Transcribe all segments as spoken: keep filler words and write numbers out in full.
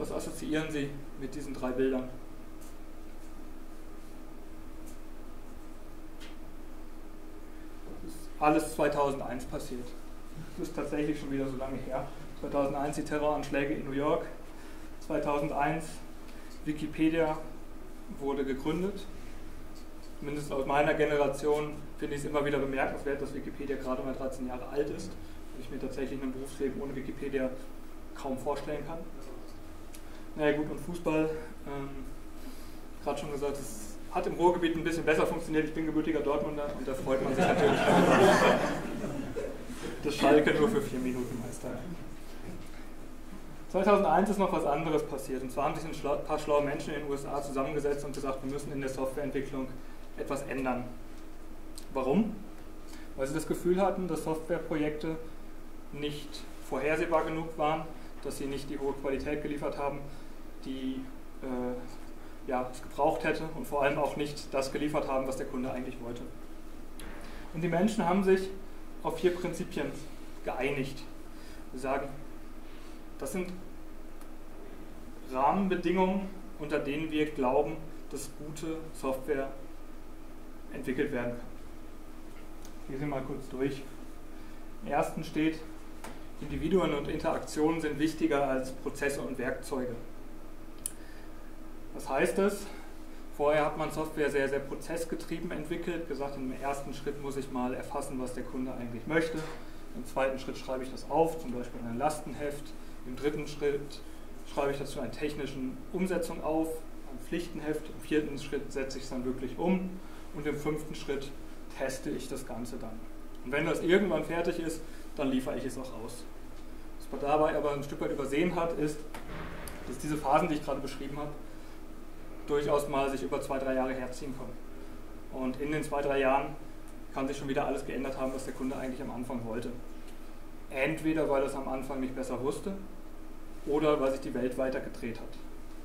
Was assoziieren Sie mit diesen drei Bildern? Das ist alles zweitausendeins passiert. Das ist tatsächlich schon wieder so lange her. zweitausendeins die Terroranschläge in New York. zweitausendeins Wikipedia wurde gegründet. Zumindest aus meiner Generation finde ich es immer wieder bemerkenswert, dass Wikipedia gerade mal dreizehn Jahre alt ist. Und ich mir tatsächlich ein Berufsleben ohne Wikipedia kaum vorstellen kann. Naja gut, und Fußball, ähm, gerade schon gesagt, es hat im Ruhrgebiet ein bisschen besser funktioniert. Ich bin gebürtiger Dortmunder und da freut man sich natürlich, dass Schalke nur für vier Minuten Meister. zweitausendeins ist noch was anderes passiert. Und zwar haben sich ein paar schlaue Menschen in den U S A zusammengesetzt und gesagt, wir müssen in der Softwareentwicklung etwas ändern. Warum? Weil sie das Gefühl hatten, dass Softwareprojekte nicht vorhersehbar genug waren, dass sie nicht die hohe Qualität geliefert haben, die äh, ja, es gebraucht hätte und vor allem auch nicht das geliefert haben, was der Kunde eigentlich wollte. Und die Menschen haben sich auf vier Prinzipien geeinigt. Wir sagen, das sind Rahmenbedingungen, unter denen wir glauben, dass gute Software entwickelt werden kann. Ich gehe sie mal kurz durch. Im ersten steht, Individuen und Interaktionen sind wichtiger als Prozesse und Werkzeuge. Was heißt das? Vorher hat man Software sehr, sehr prozessgetrieben entwickelt, gesagt, im ersten Schritt muss ich mal erfassen, was der Kunde eigentlich möchte. Im zweiten Schritt schreibe ich das auf, zum Beispiel in ein Lastenheft. Im dritten Schritt schreibe ich das zu einer technischen Umsetzung auf, ein Pflichtenheft. Im vierten Schritt setze ich es dann wirklich um und im fünften Schritt teste ich das Ganze dann. Und wenn das irgendwann fertig ist, dann liefere ich es auch aus. Was man dabei aber ein Stück weit übersehen hat, ist, dass diese Phasen, die ich gerade beschrieben habe, durchaus mal sich über zwei, drei Jahre herziehen können. Und in den zwei, drei Jahren kann sich schon wieder alles geändert haben, was der Kunde eigentlich am Anfang wollte. Entweder weil er es am Anfang nicht besser wusste oder weil sich die Welt weiter gedreht hat.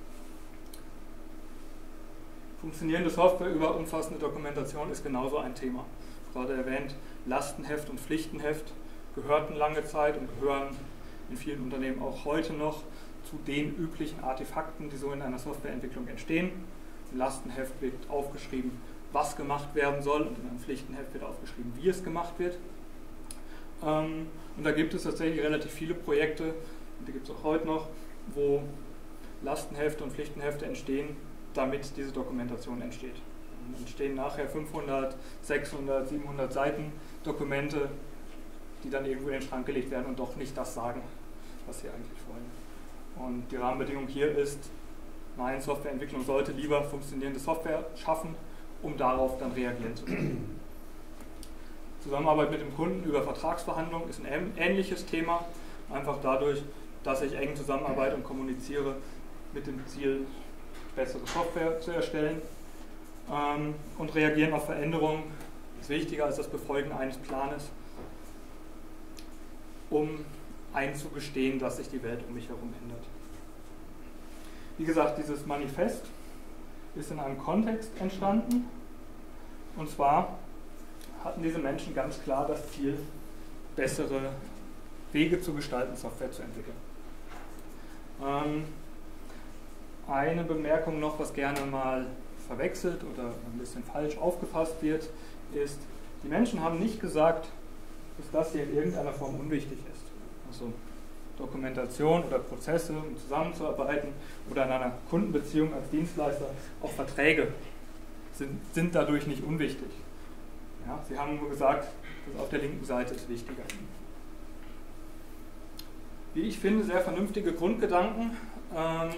Funktionierende Software über umfassende Dokumentation ist genauso ein Thema. Gerade erwähnt, Lastenheft und Pflichtenheft gehörten lange Zeit und gehören in vielen Unternehmen auch heute noch zu den üblichen Artefakten, die so in einer Softwareentwicklung entstehen. Im Lastenheft wird aufgeschrieben, was gemacht werden soll, und in einem Pflichtenheft wird aufgeschrieben, wie es gemacht wird. Und da gibt es tatsächlich relativ viele Projekte, und die gibt es auch heute noch, wo Lastenhefte und Pflichtenhefte entstehen, damit diese Dokumentation entsteht. Und entstehen nachher fünfhundert, sechshundert, siebenhundert Seiten Dokumente, die dann irgendwo in den Schrank gelegt werden und doch nicht das sagen, was sie eigentlich wollen. Und die Rahmenbedingung hier ist, nein, Softwareentwicklung sollte lieber funktionierende Software schaffen, um darauf dann reagieren zu können. Zusammenarbeit mit dem Kunden über Vertragsverhandlungen ist ein ähnliches Thema, einfach dadurch, dass ich eng zusammenarbeite und kommuniziere mit dem Ziel, bessere Software zu erstellen. Und reagieren auf Veränderungen ist wichtiger als das Befolgen eines Planes, um einzugestehen, dass sich die Welt um mich herum ändert. Wie gesagt, dieses Manifest ist in einem Kontext entstanden, und zwar hatten diese Menschen ganz klar das Ziel, bessere Wege zu gestalten, Software zu entwickeln. Ähm, eine Bemerkung noch, was gerne mal verwechselt oder ein bisschen falsch aufgefasst wird, ist, die Menschen haben nicht gesagt, dass das hier in irgendeiner Form unwichtig ist. Also Dokumentation oder Prozesse, um zusammenzuarbeiten, oder in einer Kundenbeziehung als Dienstleister, auch Verträge sind, sind dadurch nicht unwichtig. Ja, sie haben nur gesagt, das auf der linken Seite ist wichtiger. Wie ich finde, sehr vernünftige Grundgedanken, ähm,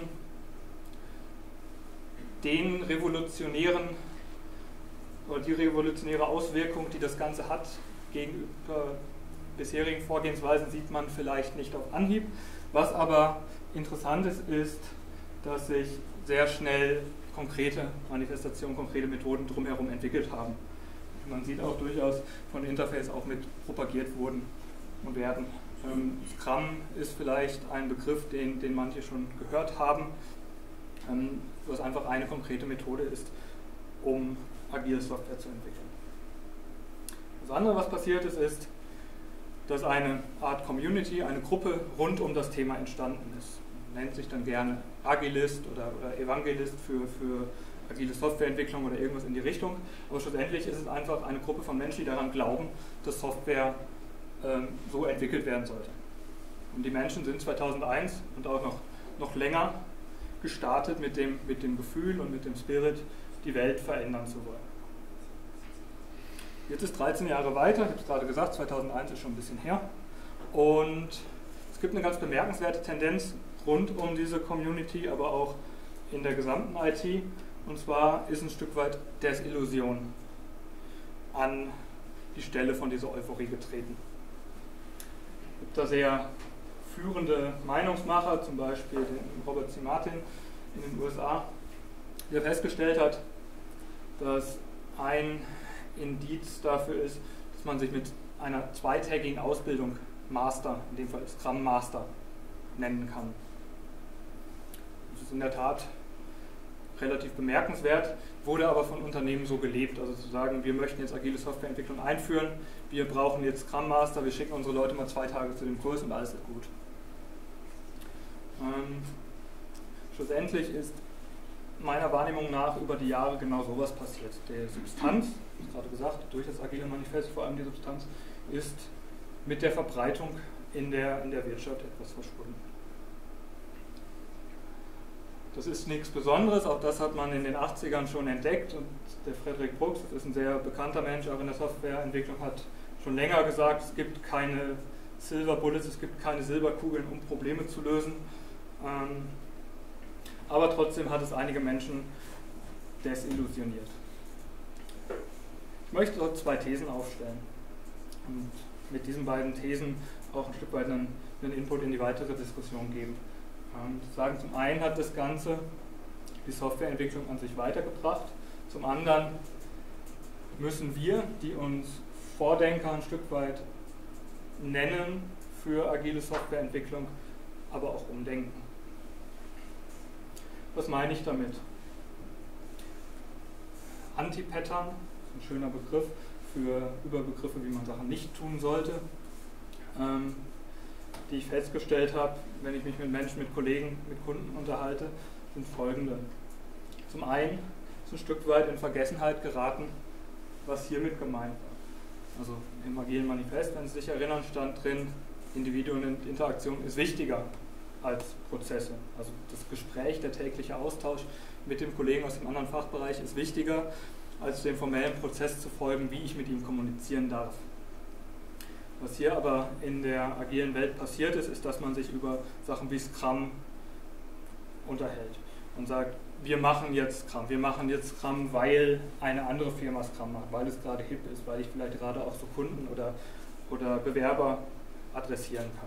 den revolutionären oder die revolutionäre Auswirkung, die das Ganze hat gegenüber bisherigen Vorgehensweisen, sieht man vielleicht nicht auf Anhieb. Was aber interessant ist, ist, dass sich sehr schnell konkrete Manifestationen, konkrete Methoden drumherum entwickelt haben. Man sieht auch durchaus von Interface auch mit propagiert wurden und werden. Ähm, Scrum ist vielleicht ein Begriff, den, den manche schon gehört haben, ähm, was einfach eine konkrete Methode ist, um agile Software zu entwickeln. Das andere, was passiert ist, ist, dass eine Art Community, eine Gruppe rund um das Thema entstanden ist. nennt sich dann gerne Agilist oder, oder Evangelist für, für agile Softwareentwicklung oder irgendwas in die Richtung. Aber schlussendlich ist es einfach eine Gruppe von Menschen, die daran glauben, dass Software ähm, so entwickelt werden sollte. Und die Menschen sind zweitausendeins und auch noch, noch länger gestartet mit dem, mit dem Gefühl und mit dem Spirit, die Welt verändern zu wollen. Jetzt ist dreizehn Jahre weiter, ich habe es gerade gesagt, zweitausendeins ist schon ein bisschen her. Und es gibt eine ganz bemerkenswerte Tendenz rund um diese Community, aber auch in der gesamten I T. Und zwar ist ein Stück weit Desillusion an die Stelle von dieser Euphorie getreten. Es gibt da sehr führende Meinungsmacher, zum Beispiel den Robert C. Martin in den U S A, der festgestellt hat, dass ein Indiz dafür ist, dass man sich mit einer zweitägigen Ausbildung Master, in dem Fall Scrum Master, nennen kann. Das ist in der Tat relativ bemerkenswert, wurde aber von Unternehmen so gelebt, also zu sagen, wir möchten jetzt agile Softwareentwicklung einführen, wir brauchen jetzt Scrum Master, wir schicken unsere Leute mal zwei Tage zu dem Kurs und alles ist gut. Ähm, schlussendlich ist meiner Wahrnehmung nach über die Jahre genau sowas passiert. Die Substanz, ich habe gerade gesagt, durch das agile Manifest vor allem die Substanz, ist mit der Verbreitung in der, in der Wirtschaft etwas verschwunden. Das ist nichts Besonderes, auch das hat man in den achtzigern schon entdeckt und der Frederick Brooks, das ist ein sehr bekannter Mensch, auch in der Softwareentwicklung, hat schon länger gesagt, es gibt keine Silver Bullets, es gibt keine Silberkugeln, um Probleme zu lösen. Ähm, aber trotzdem hat es einige Menschen desillusioniert. Ich möchte dort zwei Thesen aufstellen und mit diesen beiden Thesen auch ein Stück weit einen, einen Input in die weitere Diskussion geben. Ähm, sagen, zum einen hat das Ganze die Softwareentwicklung an sich weitergebracht, zum anderen müssen wir, die uns Vordenker ein Stück weit nennen für agile Softwareentwicklung, aber auch umdenken. Was meine ich damit? Anti-Pattern, ein schöner Begriff für Überbegriffe, wie man Sachen nicht tun sollte, ähm, die ich festgestellt habe, wenn ich mich mit Menschen, mit Kollegen, mit Kunden unterhalte, sind folgende. Zum einen ist ein Stück weit in Vergessenheit geraten, was hiermit gemeint war. Also im agilen Manifest, wenn Sie sich erinnern, stand drin, Individuen und Interaktion ist wichtiger als Prozesse. Also das Gespräch, der tägliche Austausch mit dem Kollegen aus dem anderen Fachbereich ist wichtiger, als dem formellen Prozess zu folgen, wie ich mit ihm kommunizieren darf. Was hier aber in der agilen Welt passiert ist, ist, dass man sich über Sachen wie Scrum unterhält und sagt, wir machen jetzt Scrum, wir machen jetzt Scrum, weil eine andere Firma Scrum macht, weil es gerade hip ist, weil ich vielleicht gerade auch so Kunden oder, oder Bewerber adressieren kann.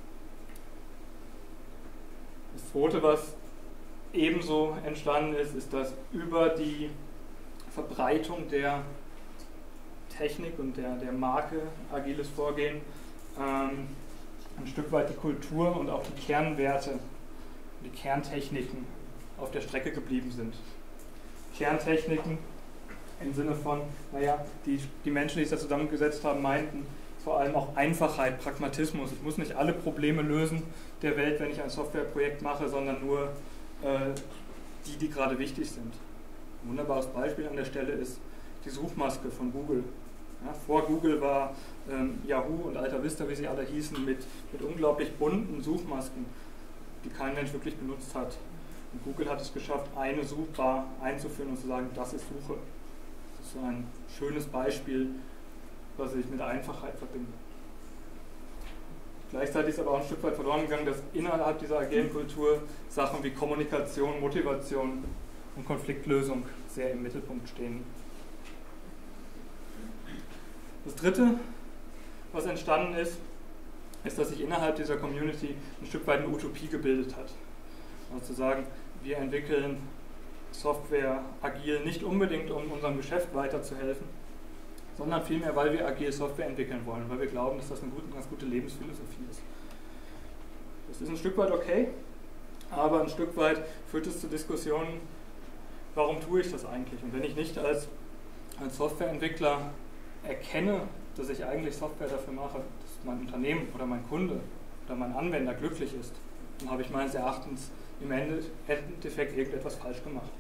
Das Zweite, was ebenso entstanden ist, ist, dass über die Verbreitung der Technik und der, der Marke agiles Vorgehen ähm, ein Stück weit die Kultur und auch die Kernwerte, die Kerntechniken auf der Strecke geblieben sind. Kerntechniken im Sinne von, naja, die, die Menschen, die sich da zusammengesetzt haben, meinten vor allem auch Einfachheit, Pragmatismus. Ich muss nicht alle Probleme lösen der Welt, wenn ich ein Softwareprojekt mache, sondern nur äh, die, die gerade wichtig sind. Ein wunderbares Beispiel an der Stelle ist die Suchmaske von Google. Ja, vor Google war ähm, Yahoo und Alta Vista, wie sie alle hießen, mit, mit unglaublich bunten Suchmasken, die kein Mensch wirklich benutzt hat. Und Google hat es geschafft, eine Suchbar einzuführen und zu sagen, das ist Suche. Das ist so ein schönes Beispiel, was sich mit Einfachheit verbindet. Gleichzeitig ist aber auch ein Stück weit verloren gegangen, dass innerhalb dieser agilen Kultur Sachen wie Kommunikation, Motivation und Konfliktlösung sehr im Mittelpunkt stehen. Das Dritte, was entstanden ist, ist, dass sich innerhalb dieser Community ein Stück weit eine Utopie gebildet hat. Also zu sagen, wir entwickeln Software agil nicht unbedingt, um unserem Geschäft weiterzuhelfen, sondern vielmehr, weil wir agil Software entwickeln wollen, weil wir glauben, dass das eine gute, ganz gute Lebensphilosophie ist. Das ist ein Stück weit okay, aber ein Stück weit führt es zu Diskussionen, warum tue ich das eigentlich? Und wenn ich nicht als, als Softwareentwickler erkenne, dass ich eigentlich Software dafür mache, dass mein Unternehmen oder mein Kunde oder mein Anwender glücklich ist, dann habe ich meines Erachtens im Endeffekt irgendetwas falsch gemacht.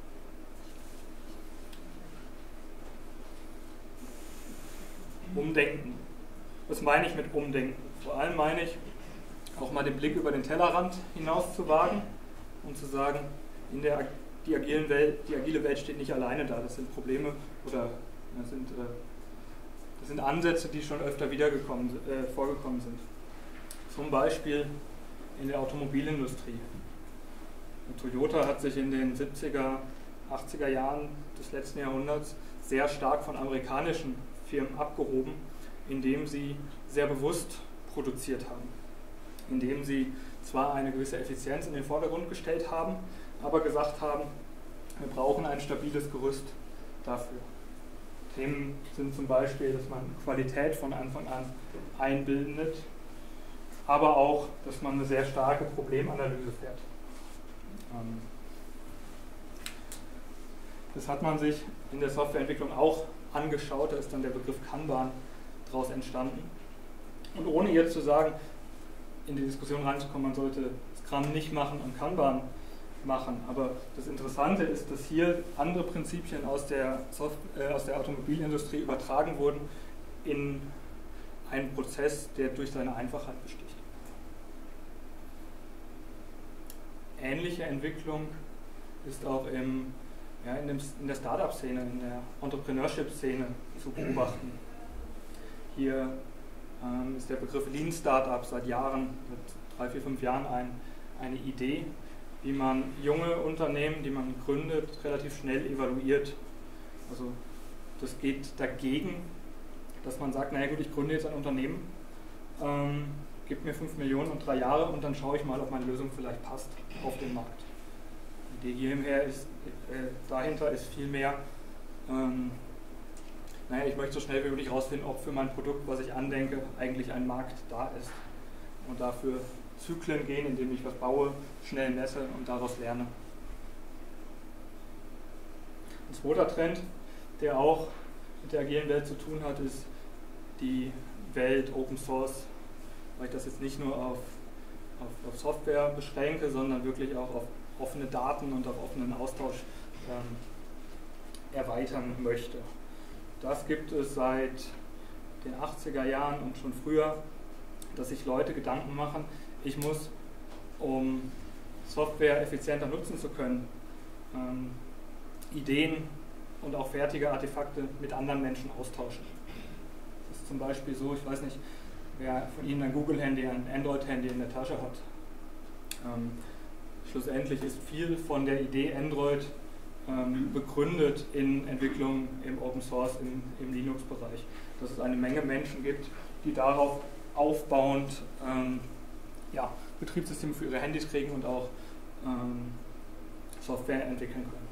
Umdenken. Was meine ich mit Umdenken? Vor allem meine ich, auch mal den Blick über den Tellerrand hinaus zu wagen und zu sagen, in der, die, agilen Welt, die agile Welt steht nicht alleine da. Das sind Probleme oder das sind, das sind Ansätze, die schon öfter wiedergekommen, äh, vorgekommen sind. Zum Beispiel in der Automobilindustrie. Toyota hat sich in den siebziger, achtziger Jahren des letzten Jahrhunderts sehr stark von amerikanischen Firmen abgehoben, indem sie sehr bewusst produziert haben. Indem sie zwar eine gewisse Effizienz in den Vordergrund gestellt haben, aber gesagt haben, wir brauchen ein stabiles Gerüst dafür. Themen sind zum Beispiel, dass man Qualität von Anfang an einbildet, aber auch, dass man eine sehr starke Problemanalyse fährt. Das hat man sich in der Softwareentwicklung auch angeschaut, da ist dann der Begriff Kanban daraus entstanden. Und ohne jetzt zu sagen, in die Diskussion reinzukommen, man sollte Scrum nicht machen und Kanban machen, aber das Interessante ist, dass hier andere Prinzipien aus der, Soft äh, aus der Automobilindustrie übertragen wurden in einen Prozess, der durch seine Einfachheit besticht. Ähnliche Entwicklung ist auch im, ja, in, dem, in der Startup-Szene, in der Entrepreneurship-Szene zu beobachten. Hier ähm, ist der Begriff Lean Startup seit Jahren, seit drei, vier, fünf Jahren ein, eine Idee, wie man junge Unternehmen, die man gründet, relativ schnell evaluiert. Also das geht dagegen, dass man sagt, naja gut, ich gründe jetzt ein Unternehmen, ähm, gib mir fünf Millionen und drei Jahre und dann schaue ich mal, ob meine Lösung vielleicht passt auf den Markt. Die Idee hierher ist, äh, dahinter ist vielmehr, ähm, naja, ich möchte so schnell wie möglich herausfinden, ob für mein Produkt, was ich andenke, eigentlich ein Markt da ist. Und dafür Zyklen gehen, indem ich was baue, schnell messe und daraus lerne. Ein zweiter Trend, der auch mit der agilen Welt zu tun hat, ist die Welt Open Source, weil ich das jetzt nicht nur auf, auf, auf Software beschränke, sondern wirklich auch auf offene Daten und auf offenen Austausch ähm, erweitern möchte. Das gibt es seit den achtziger Jahren und schon früher, dass sich Leute Gedanken machen, ich muss, um Software effizienter nutzen zu können, ähm, Ideen und auch fertige Artefakte mit anderen Menschen austauschen. Das ist zum Beispiel so, ich weiß nicht, wer von Ihnen ein Google-Handy, ein Android-Handy in der Tasche hat. Ähm, schlussendlich ist viel von der Idee Android ähm, begründet in Entwicklung im Open Source, im, im Linux-Bereich. Dass es eine Menge Menschen gibt, die darauf aufbauend ähm, ja, Betriebssysteme für ihre Handys kriegen und auch ähm, Software entwickeln können.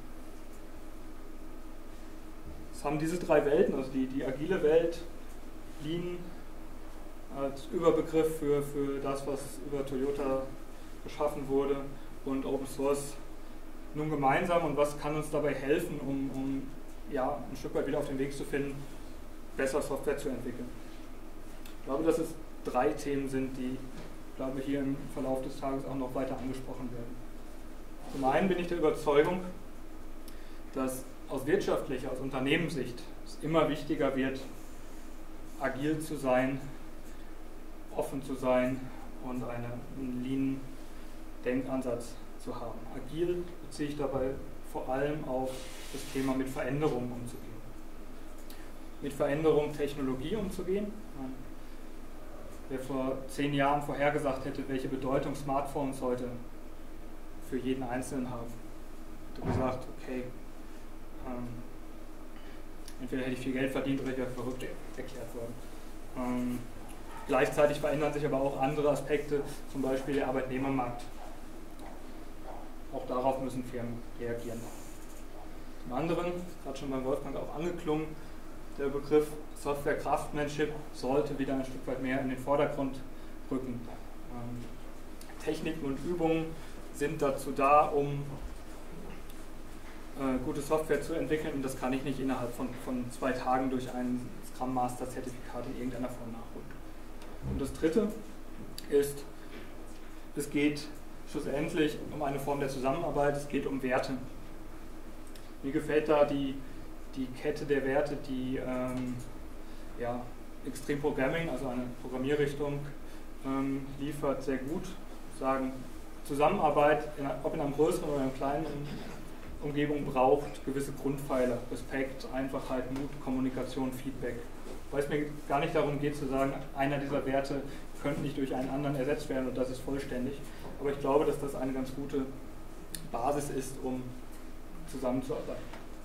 Es haben diese drei Welten, also die, die agile Welt, Lean als Überbegriff für, für das, was über Toyota geschaffen wurde, und Open Source nun gemeinsam, und was kann uns dabei helfen, um, um ja, ein Stück weit wieder auf den Weg zu finden, besser Software zu entwickeln. Ich glaube, dass es drei Themen sind, die, ich glaube, hier im Verlauf des Tages auch noch weiter angesprochen werden. Zum einen bin ich der Überzeugung, dass aus wirtschaftlicher, aus Unternehmenssicht es immer wichtiger wird, agil zu sein, offen zu sein und einen Lean-Denkansatz zu haben. Agil beziehe ich dabei vor allem auf das Thema mit Veränderungen umzugehen. Mit Veränderungen Technologie umzugehen. Wer vor zehn Jahren vorhergesagt hätte, welche Bedeutung Smartphones heute für jeden Einzelnen haben, hätte gesagt, okay, ähm, entweder hätte ich viel Geld verdient oder ich wäre verrückt erklärt worden. Ähm, gleichzeitig verändern sich aber auch andere Aspekte, zum Beispiel der Arbeitnehmermarkt. Auch darauf müssen Firmen reagieren. Zum anderen, gerade schon beim Wolfgang auch angeklungen, der Begriff Software Craftsmanship sollte wieder ein Stück weit mehr in den Vordergrund rücken. Ähm, Techniken und Übungen sind dazu da, um äh, gute Software zu entwickeln, und das kann ich nicht innerhalb von, von zwei Tagen durch ein Scrum Master Zertifikat in irgendeiner Form nachholen. Und das dritte ist, es geht schlussendlich um eine Form der Zusammenarbeit, es geht um Werte. Mir gefällt da die, die Kette der Werte, die ähm, ja, Extreme Programming, also eine Programmierrichtung, ähm, liefert, sehr gut. Sagen, Zusammenarbeit, in, ob in einer größeren oder einer kleinen Umgebung, braucht gewisse Grundpfeiler. Respekt, Einfachheit, Mut, Kommunikation, Feedback. Weil es mir gar nicht darum geht zu sagen, einer dieser Werte könnte nicht durch einen anderen ersetzt werden und das ist vollständig. Aber ich glaube, dass das eine ganz gute Basis ist, um zusammenzuarbeiten.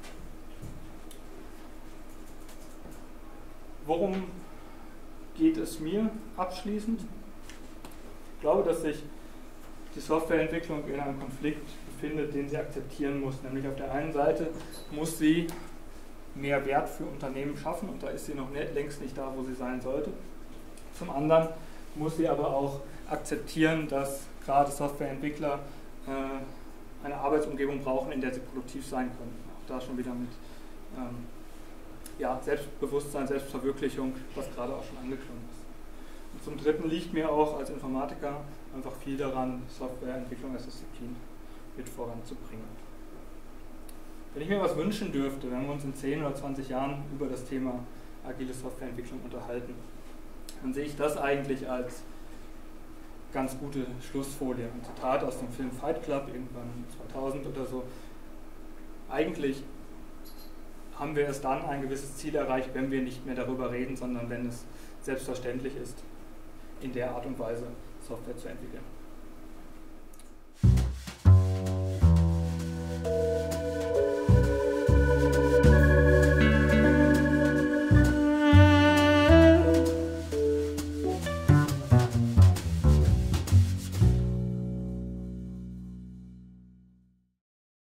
Worum geht es mir abschließend? Ich glaube, dass sich die Softwareentwicklung in einem Konflikt befindet, den sie akzeptieren muss. Nämlich auf der einen Seite muss sie mehr Wert für Unternehmen schaffen und da ist sie noch nicht, längst nicht da, wo sie sein sollte. Zum anderen muss sie aber auch akzeptieren, dass gerade Softwareentwickler äh, eine Arbeitsumgebung brauchen, in der sie produktiv sein können. Auch da schon wieder mit ähm, ja, Selbstbewusstsein, Selbstverwirklichung, was gerade auch schon angeklungen ist. Und zum Dritten liegt mir auch als Informatiker einfach viel daran, Softwareentwicklung als Disziplin mit voranzubringen. Wenn ich mir was wünschen dürfte, wenn wir uns in zehn oder zwanzig Jahren über das Thema agile Softwareentwicklung unterhalten, dann sehe ich das eigentlich als ganz gute Schlussfolie. Ein Zitat aus dem Film Fight Club, irgendwann zweitausend oder so. Eigentlich haben wir erst dann ein gewisses Ziel erreicht, wenn wir nicht mehr darüber reden, sondern wenn es selbstverständlich ist, in der Art und Weise Software zu entwickeln.